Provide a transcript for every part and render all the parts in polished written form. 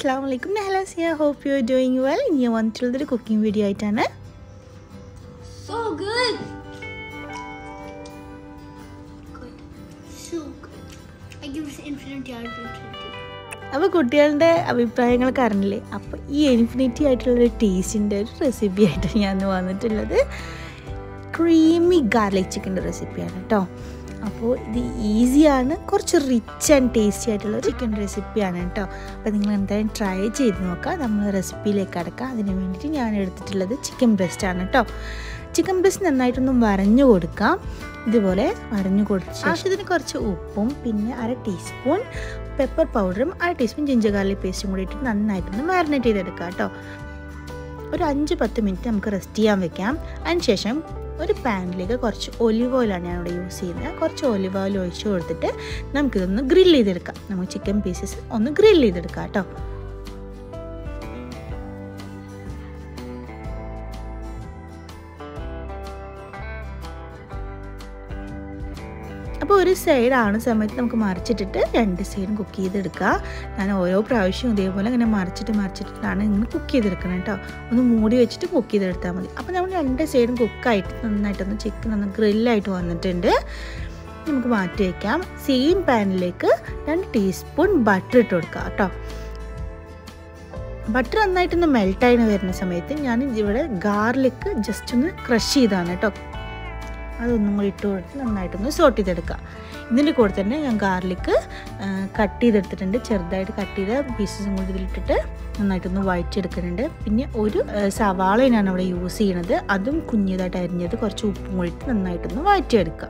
Assalamu alaikum, Nahlas here. Hope you are doing well. You want to do cooking video aitana? So good. Good. So good. I give this infinity out of infinity. അപ്പോൾ കുട്ടികളുടെ അഭിപ്രായങ്ങളൊക്കെ അറിഞ്ഞില്ലേ? അപ്പോൾ ഈ infinity ആയിട്ടുള്ള ടേസ്റ്റിൻ്റെ ഒരു recipe ആയിട്ട് ഞാൻ വന്നിട്ടുള്ളത് ക്രീമി ഗാർലിക് ചിക്കൻ്റെ റെസിപ്പിയാണ് കേട്ടോ. അപ്പോൾ ഇത് ഈസിയാണ്, കുറച്ച് റിച്ച് ആൻഡ് ടേസ്റ്റി ആയിട്ടുള്ള ചിക്കൻ റെസിപ്പിയാണ് കേട്ടോ. അപ്പോൾ നിങ്ങൾ എന്തായാലും ട്രൈ ചെയ്ത് നോക്കാം. നമ്മൾ റെസിപ്പിയിലേക്ക് അടക്കാം. അതിന് വേണ്ടിയിട്ട് ഞാൻ എടുത്തിട്ടുള്ളത് ചിക്കൻ ബ്രസ്റ്റാണ് കേട്ടോ. ചിക്കൻ ബ്രസ്റ്റ് നന്നായിട്ടൊന്ന് വരഞ്ഞു കൊടുക്കാം. ഇതുപോലെ വരഞ്ഞു കൊടുത്ത ആവശ്യത്തിന് കുറച്ച് ഉപ്പും പിന്നെ 1/2 ടീസ്പൂൺ പെപ്പർ പൗഡറും 1/2 ടീസ്പൂൺ ജിഞ്ചർ ഗാർലിക് പേസ്റ്റും കൂടി ഇട്ടിട്ട് നന്നായിട്ടൊന്ന് മാരിനേറ്റ് ചെയ്തെടുക്കാം കേട്ടോ. ഒരു 5-10 മിനിറ്റ് നമുക്ക് റെസ്റ്റ് ചെയ്യാൻ വെക്കാം. അതിന് ശേഷം ഒരു പാനിലേക്ക് കുറച്ച് ഒലിവ് ഓയിലാണ് ഞാനിവിടെ യൂസ് ചെയ്യുന്നത്. കുറച്ച് ഒലിവ് ഓയിൽ ഒഴിച്ച് കൊടുത്തിട്ട് നമുക്കിതൊന്ന് ഗ്രില്ല് ചെയ്തെടുക്കാം. നമുക്ക് ചിക്കൻ പീസസ് ഒന്ന് ഗ്രില്ല് ചെയ്തെടുക്കാം കേട്ടോ. അപ്പോൾ ഒരു സൈഡാണ് സമയത്ത് നമുക്ക് മറിച്ചിട്ടിട്ട് 2 സൈഡും കുക്ക് ചെയ്തെടുക്കുക. ഞാൻ ഓരോ പ്രാവശ്യവും ഇതേപോലെ ഇങ്ങനെ മറിച്ചിട്ടിട്ടാണ് ഇങ്ങനെ കുക്ക് ചെയ്തെടുക്കണം കേട്ടോ. ഒന്ന് മൂടി വെച്ചിട്ട് കുക്ക് ചെയ്തെടുത്താൽ മതി. അപ്പോൾ നമ്മൾ 2 സൈഡും കുക്കായിട്ട് നന്നായിട്ടൊന്ന് ചിക്കൻ ഒന്ന് ഗ്രില്ലായിട്ട് വന്നിട്ടുണ്ട്. നമുക്ക് മാറ്റി വയ്ക്കാം. സെയിം പാനിലേക്ക് 2 ടീസ്പൂൺ ബട്ടർ ഇട്ട് കൊടുക്കുക കേട്ടോ. ബട്ടർ നന്നായിട്ടൊന്ന് മെൽട്ടായി വരുന്ന സമയത്ത് ഞാൻ ഇവിടെ ഗാർലിക് ജസ്റ്റ് ഒന്ന് ക്രഷ് ചെയ്താണ് കേട്ടോ. അതൊന്നും കൂടി ഇട്ട് കൊടുത്ത് നന്നായിട്ടൊന്ന് സോട്ട് ചെയ്തെടുക്കുക. ഇതിൻ്റെ കൂടെ തന്നെ ഞാൻ ഗാർലിക്ക് കട്ട് ചെയ്തെടുത്തിട്ടുണ്ട്. ചെറുതായിട്ട് കട്ട് ചെയ്ത പീസസും കൂടി ഇതിലിട്ടിട്ട് നന്നായിട്ടൊന്ന് വഴറ്റിയെടുക്കുന്നുണ്ട്. പിന്നെ ഒരു സവാള ഞാൻ അവിടെ യൂസ് ചെയ്യണത്, അതും കുഞ്ഞതായിട്ട് അരിഞ്ഞത് കുറച്ച് ഉപ്പും കൂടി ഇട്ട് നന്നായിട്ടൊന്ന് വഴറ്റിയെടുക്കുക.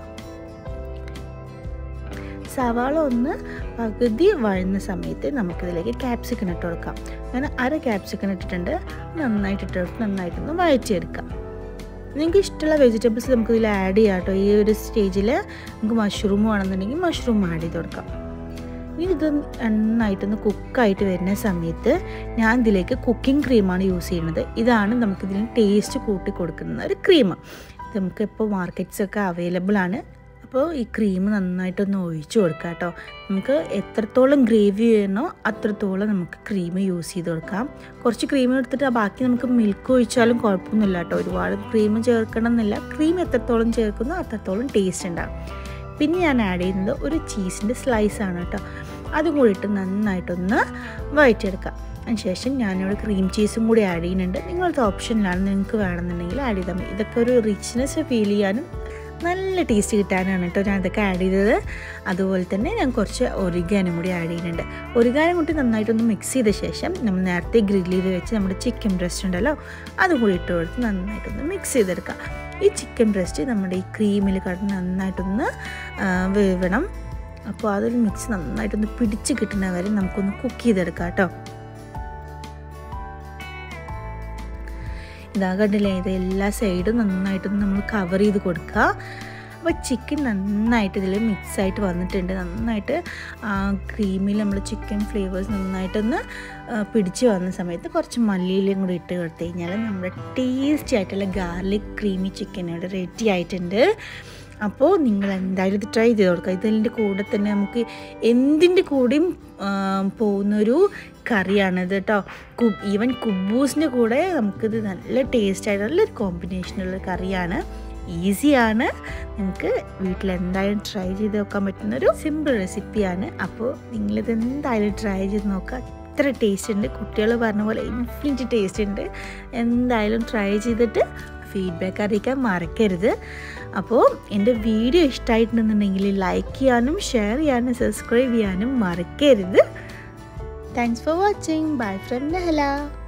സവാള ഒന്ന് പകുതി വഴന്ന സമയത്ത് നമുക്കിതിലേക്ക് ക്യാപ്സിക്കൻ ഇട്ട് കൊടുക്കാം. ഞാൻ 1/2 ക്യാപ്സിക്കൻ ഇട്ടിട്ടുണ്ട്. നന്നായിട്ടൊന്ന് വഴറ്റിയെടുക്കാം. നിങ്ങൾക്ക് ഇഷ്ടമുള്ള വെജിറ്റബിൾസ് നമുക്കിതിൽ ആഡ് ചെയ്യാം കേട്ടോ. ഈ ഒരു സ്റ്റേജിൽ നമുക്ക് മഷ്റൂം വേണമെന്നുണ്ടെങ്കിൽ മഷ്റൂം ആഡ് ചെയ്ത് കൊടുക്കാം. ഇനി ഇത് നന്നായിട്ടൊന്ന് കുക്കായിട്ട് വരുന്ന സമയത്ത് ഞാൻ ഇതിലേക്ക് കുക്കിംഗ് ക്രീമാണ് യൂസ് ചെയ്യുന്നത്. ഇതാണ് നമുക്കിതിന് ടേസ്റ്റ് കൂട്ടി കൊടുക്കുന്ന ഒരു ക്രീം. ഇത് നമുക്കിപ്പോൾ മാർക്കറ്റ്സൊക്കെ അവൈലബിൾ ആണ്. അപ്പോൾ ഈ ക്രീം നന്നായിട്ടൊന്ന് ഒഴിച്ചു കൊടുക്കാം കേട്ടോ. നമുക്ക് എത്രത്തോളം ഗ്രേവി വേണോ അത്രത്തോളം നമുക്ക് ക്രീം യൂസ് ചെയ്ത് കൊടുക്കാം. കുറച്ച് ക്രീം എടുത്തിട്ട് ബാക്കി നമുക്ക് മിൽക്ക് ഒഴിച്ചാലും കുഴപ്പമൊന്നുമില്ല കേട്ടോ. ഒരുപാട് ക്രീം ചേർക്കണം എന്നില്ല. ക്രീം എത്രത്തോളം ചേർക്കുന്നോ അത്രത്തോളം ടേസ്റ്റ് ഉണ്ടാകും. പിന്നെ ഞാൻ ആഡ് ചെയ്യുന്നത് ഒരു ചീസിൻ്റെ സ്ലൈസാണ് കേട്ടോ. അതും കൂടി ഇട്ട് നന്നായിട്ടൊന്ന് വഴറ്റിയെടുക്കാം. അതിനുശേഷം ഞാനിവിടെ ക്രീം ചീസും കൂടി ആഡ് ചെയ്യുന്നുണ്ട്. നിങ്ങളത് ഓപ്ഷനിലാണ്, നിങ്ങൾക്ക് വേണമെന്നുണ്ടെങ്കിൽ ആഡ് ചെയ്താൽ മതി. ഇതൊക്കെ ഒരു റിച്ച്നെസ് ഫീൽ ചെയ്യാനും നല്ല ടേസ്റ്റ് കിട്ടാനാണ് കേട്ടോ ഞാൻ ഇതൊക്കെ ആഡ് ചെയ്തത്. അതുപോലെ തന്നെ ഞാൻ കുറച്ച് ഒറിഗാനും കൂടി ആഡ് ചെയ്യുന്നുണ്ട്. ഒറിഗാനും കൂടി നന്നായിട്ടൊന്ന് മിക്സ് ചെയ്ത ശേഷം നമ്മൾ നേരത്തെ ഗ്രില്ല് ചെയ്ത് വെച്ച് നമ്മുടെ ചിക്കൻ ബ്രസ്റ്റ് ഉണ്ടല്ലോ അതും കൂടി ഇട്ട് കൊടുത്ത് നന്നായിട്ടൊന്ന് മിക്സ് ചെയ്തെടുക്കാം. ഈ ചിക്കൻ ബ്രസ്റ്റ് നമ്മുടെ ഈ ക്രീമിൽ കിടന്ന് നന്നായിട്ടൊന്ന് വേവണം. അപ്പോൾ അതൊരു മിക്സ് നന്നായിട്ടൊന്ന് പിടിച്ച് കിട്ടുന്ന വരെ നമുക്കൊന്ന് കുക്ക് ചെയ്തെടുക്കാം കേട്ടോ. ഇതാ കണ്ടില്ലേ, ഇത് എല്ലാ സൈഡും നന്നായിട്ടൊന്ന് നമ്മൾ കവർ ചെയ്ത് കൊടുക്കുക. അപ്പോൾ ചിക്കൻ നന്നായിട്ട് ഇതിൽ മിക്സായിട്ട് വന്നിട്ടുണ്ട്. നന്നായിട്ട് ക്രീമിൽ നമ്മൾ ചിക്കൻ ഫ്ലേവേഴ്സ് നന്നായിട്ടൊന്ന് പിടിച്ച് വന്ന സമയത്ത് കുറച്ച് മല്ലിയിലും കൂടി ഇട്ട് കൊടുത്തു കഴിഞ്ഞാൽ നമ്മുടെ ടേസ്റ്റി ആയിട്ടുള്ള ഗാർലിക് ക്രീമി ചിക്കൻ ഇവിടെ റെഡി ആയിട്ടുണ്ട്. അപ്പോൾ നിങ്ങൾ എന്തായാലും ഇത് ട്രൈ ചെയ്ത് കൊടുക്കുക. ഇതിൻ്റെ കൂടെ തന്നെ നമുക്ക് എന്തിൻ്റെ കൂടെയും പോകുന്നൊരു കറിയാണിത് കേട്ടോ. ഈവൻ കുബൂസിൻ്റെ കൂടെ നമുക്കിത് നല്ല ടേസ്റ്റ് ആയിട്ട് നല്ലൊരു കോമ്പിനേഷനുള്ള കറിയാണ്. ഈസിയാണ്, നിങ്ങൾക്ക് വീട്ടിൽ എന്തായാലും ട്രൈ ചെയ്ത് നോക്കാൻ പറ്റുന്നൊരു സിമ്പിൾ റെസിപ്പിയാണ്. അപ്പോൾ നിങ്ങളിത് എന്തായാലും ട്രൈ ചെയ്ത് നോക്കുക. ഇത്ര ടേസ്റ്റ് ഉണ്ട്, കുട്ടികൾ പറഞ്ഞ പോലെ ഇൻഫിനിറ്റ് ടേസ്റ്റ് ഉണ്ട്. എന്തായാലും ട്രൈ ചെയ്തിട്ട് ഫീഡ്ബാക്ക് അറിയിക്കാൻ മറക്കരുത്. അപ്പോൾ എൻ്റെ വീഡിയോ ഇഷ്ടമായിട്ടുണ്ടെന്നുണ്ടെങ്കിൽ ലൈക്ക് ചെയ്യാനും ഷെയർ ചെയ്യാനും സബ്സ്ക്രൈബ് ചെയ്യാനും മറക്കരുത്. Thanks for watching. Bye from Nahla.